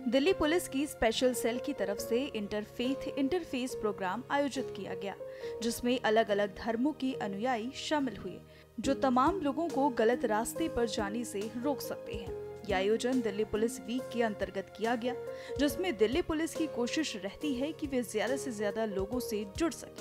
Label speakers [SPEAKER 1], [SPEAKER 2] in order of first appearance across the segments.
[SPEAKER 1] Delhi police की special cell की तरफ से इंटरफेस प्रोग्राम आयोजित किया गया, जिसमें अलग अलग धर्मों के अनुयायी शामिल हुए, जो तमाम लोगों को गलत रास्ते पर जाने से रोक सकते हैं। यह आयोजन दिल्ली पुलिस वीक के अंतर्गत किया गया, जिसमें दिल्ली पुलिस की कोशिश रहती है कि वे ज्यादा से ज्यादा लोगों से जुड़ सकें।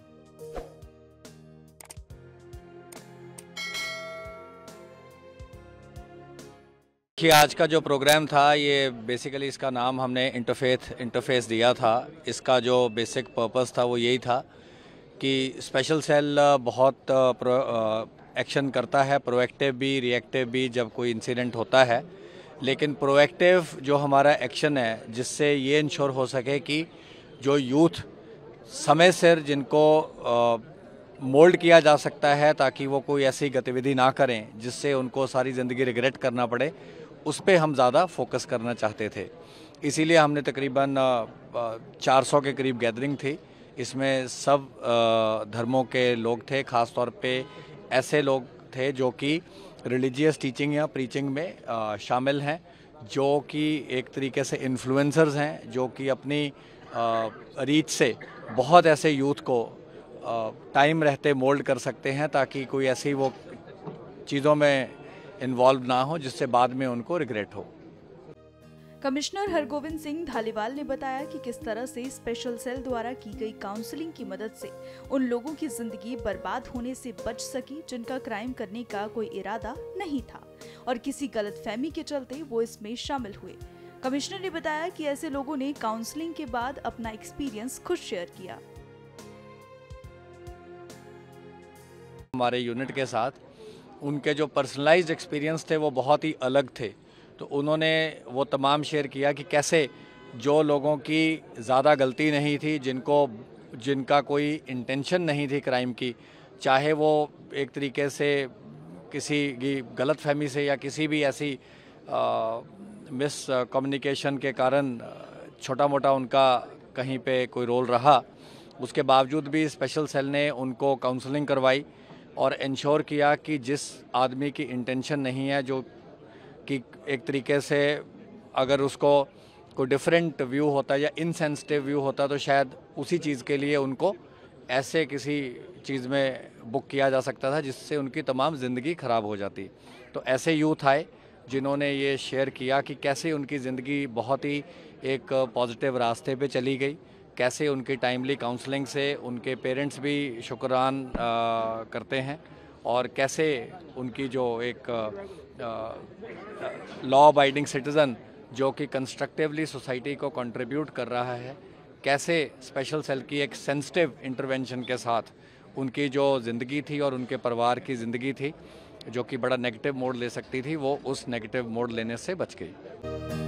[SPEAKER 2] कि आज का जो प्रोग्राम था, ये बेसिकली इसका नाम हमने इंटरफेस दिया था। इसका जो बेसिक पर्पस था वो यही था कि स्पेशल सेल बहुत एक्शन करता है, प्रोएक्टिव भी रिएक्टिव भी, जब कोई इंसिडेंट होता है। लेकिन प्रोएक्टिव जो हमारा एक्शन है, जिससे ये इंश्योर हो सके कि जो यूथ समय सिर जिनको मोल्ड किया जा सकता है ताकि वो कोई ऐसी गतिविधि ना करें जिससे उनको सारी ज़िंदगी रिग्रेट करना पड़े, उस पर हम ज़्यादा फोकस करना चाहते थे। इसीलिए हमने तकरीबन 400 के करीब गैदरिंग थी। इसमें सब धर्मों के लोग थे, ख़ास तौर पे ऐसे लोग थे जो कि रिलीजियस टीचिंग या प्रीचिंग में शामिल हैं, जो कि एक तरीके से इन्फ्लुएंसर्स हैं, जो कि अपनी रीच से बहुत ऐसे यूथ को टाइम रहते मोल्ड कर सकते हैं ताकि कोई ऐसी वो चीज़ों में इन्वॉल्व ना हो जिससे बाद में उनको रिग्रेट हो।
[SPEAKER 1] कमिश्नर हरगोविंद सिंह धालीवाल ने बताया कि किस तरह से स्पेशल सेल द्वारा की गई काउंसलिंग की मदद से उन लोगों की जिंदगी बर्बाद होने से बच सकी जिनका क्राइम करने का कोई इरादा नहीं था और किसी गलतफहमी के चलते वो इसमें शामिल हुए। कमिश्नर ने बताया कि ऐसे लोगों ने काउंसलिंग के बाद अपना एक्सपीरियंस खुद शेयर किया।
[SPEAKER 2] हमारे यूनिट के साथ उनके जो पर्सनलाइज्ड एक्सपीरियंस थे वो बहुत ही अलग थे, तो उन्होंने वो तमाम शेयर किया कि कैसे जो लोगों की ज़्यादा गलती नहीं थी, जिनका कोई इंटेंशन नहीं थी क्राइम की, चाहे वो एक तरीके से किसी की गलतफहमी से या किसी भी ऐसी मिस कम्युनिकेशन के कारण छोटा मोटा उनका कहीं पे कोई रोल रहा, उसके बावजूद भी स्पेशल सेल ने उनको काउंसलिंग करवाई और इंश्योर किया कि जिस आदमी की इंटेंशन नहीं है, जो कि एक तरीके से अगर उसको कोई डिफरेंट व्यू होता या इनसेंसिटिव व्यू होता तो शायद उसी चीज़ के लिए उनको ऐसे किसी चीज़ में बुक किया जा सकता था जिससे उनकी तमाम ज़िंदगी ख़राब हो जाती। तो ऐसे यूथ आए जिन्होंने ये शेयर किया कि कैसे उनकी ज़िंदगी बहुत ही एक पॉजिटिव रास्ते पे चली गई, कैसे उनकी टाइमली काउंसलिंग से उनके पेरेंट्स भी शुक्रान करते हैं, और कैसे उनकी जो एक लॉ अबाइडिंग सिटीज़न जो कि कंस्ट्रक्टिवली सोसाइटी को कंट्रीब्यूट कर रहा है, कैसे स्पेशल सेल की एक सेंसिटिव इंटरवेंशन के साथ उनकी जो ज़िंदगी थी और उनके परिवार की ज़िंदगी थी जो कि बड़ा नेगेटिव मोड़ ले सकती थी, वो उस नेगेटिव मोड़ लेने से बच गई।